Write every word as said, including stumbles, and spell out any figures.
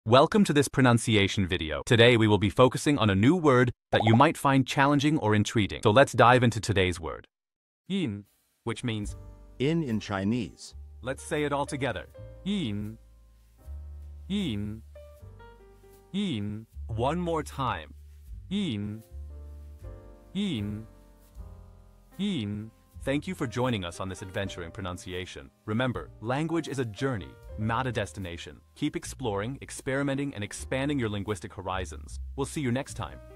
Welcome to this pronunciation video. Today we will be focusing on a new word that you might find challenging or intriguing. So let's dive into today's word. Yin, which means In in Chinese. let's say it all together. Yin. Yin. Yin. One more time. Yin. Yin. Yin. Thank you for joining us on this adventure in pronunciation. Remember, language is a journey, not a destination. Keep exploring, experimenting, and expanding your linguistic horizons. We'll see you next time.